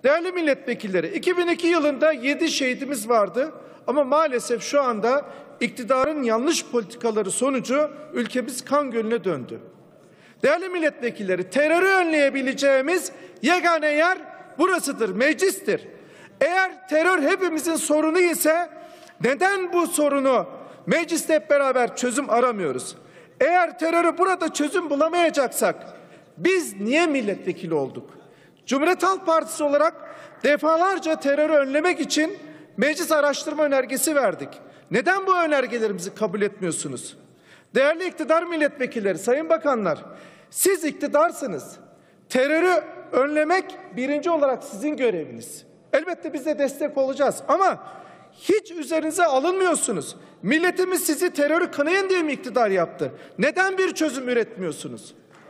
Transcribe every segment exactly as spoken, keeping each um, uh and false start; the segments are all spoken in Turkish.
Değerli milletvekilleri, iki bin iki yılında yedi şehidimiz vardı ama maalesef şu anda iktidarın yanlış politikaları sonucu ülkemiz kan gölüne döndü. Değerli milletvekilleri, terörü önleyebileceğimiz yegane yer burasıdır, meclistir. Eğer terör hepimizin sorunu ise neden bu sorunu mecliste hep beraber çözüm aramıyoruz? Eğer terörü burada çözüm bulamayacaksak biz niye milletvekili olduk? Cumhuriyet Halk Partisi olarak defalarca terörü önlemek için meclis araştırma önergesi verdik. Neden bu önergelerimizi kabul etmiyorsunuz? Değerli iktidar milletvekilleri, sayın bakanlar, siz iktidarsınız. Terörü önlemek birinci olarak sizin göreviniz. Elbette biz de destek olacağız ama hiç üzerinize alınmıyorsunuz. Milletimiz sizi terörü kınayın diye mi iktidar yaptı? Neden bir çözüm üretmiyorsunuz?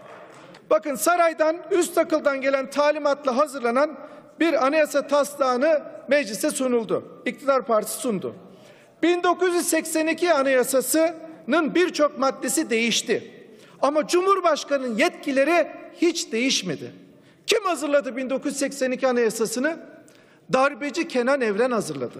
Bakın, saraydan, üst akıldan gelen talimatla hazırlanan bir anayasa taslağını meclise sunuldu. İktidar Partisi sundu. bin dokuz yüz seksen iki Anayasası'nın birçok maddesi değişti. Ama Cumhurbaşkanı'nın yetkileri hiç değişmedi. Kim hazırladı bin dokuz yüz seksen iki Anayasası'nı? Darbeci Kenan Evren hazırladı.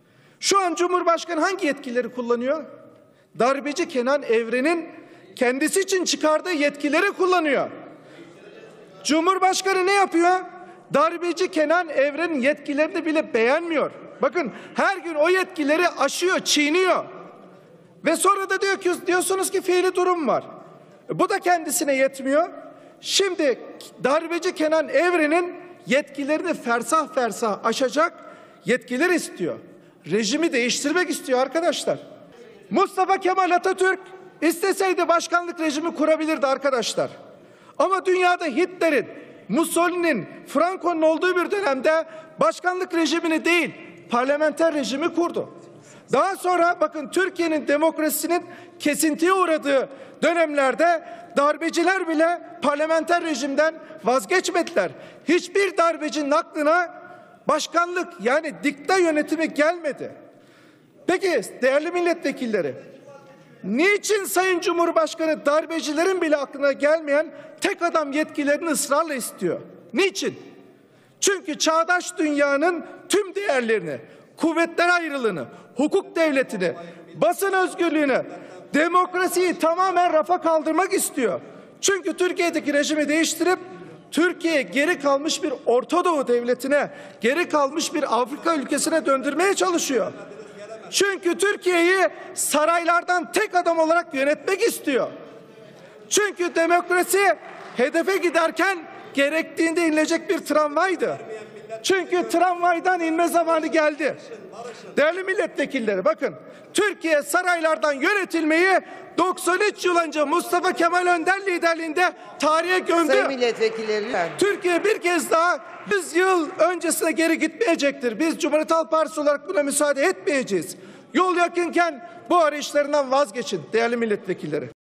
Şu an Cumhurbaşkanı hangi yetkileri kullanıyor? Darbeci Kenan Evren'in kendisi için çıkardığı yetkileri kullanıyor. Cumhurbaşkanı ne yapıyor? Darbeci Kenan Evren'in yetkilerini bile beğenmiyor. Bakın, her gün o yetkileri aşıyor, çiğniyor. Ve sonra da diyor ki, diyorsunuz ki fiili durum var. Bu da kendisine yetmiyor. Şimdi darbeci Kenan Evren'in yetkilerini fersah fersah aşacak yetkiler istiyor. Rejimi değiştirmek istiyor arkadaşlar. Mustafa Kemal Atatürk isteseydi başkanlık rejimi kurabilirdi arkadaşlar. Ama dünyada Hitler'in, Mussolini'nin, Franco'nun olduğu bir dönemde başkanlık rejimini değil, parlamenter rejimi kurdu. Daha sonra bakın, Türkiye'nin demokrasisinin kesintiye uğradığı dönemlerde darbeciler bile parlamenter rejimden vazgeçmediler. Hiçbir darbecinin aklına başkanlık, yani dikta yönetimi gelmedi. Peki değerli milletvekilleri, niçin Sayın Cumhurbaşkanı darbecilerin bile aklına gelmeyen tek adam yetkilerini ısrarla istiyor? Niçin? Çünkü çağdaş dünyanın tüm değerlerini, kuvvetler ayrılığını, hukuk devletini, basın özgürlüğünü, demokrasiyi tamamen rafa kaldırmak istiyor. Çünkü Türkiye'deki rejimi değiştirip Türkiye geri kalmış bir Orta Doğu devletine, geri kalmış bir Afrika ülkesine döndürmeye çalışıyor. Çünkü Türkiye'yi saraylardan tek adam olarak yönetmek istiyor. Çünkü demokrasi hedefe giderken gerektiğinde inilecek bir tramvaydı. Çünkü tramvaydan inme zamanı geldi. Değerli milletvekilleri, bakın, Türkiye saraylardan yönetilmeyi doksan üç yıl önce Mustafa Kemal Önder liderliğinde tarihe gömdü. Sayın milletvekilleri, Türkiye bir kez daha yüz yıl öncesine geri gitmeyecektir. Biz Cumhuriyet Halk Partisi olarak buna müsaade etmeyeceğiz. Yol yakınken bu arayışlarından vazgeçin değerli milletvekilleri.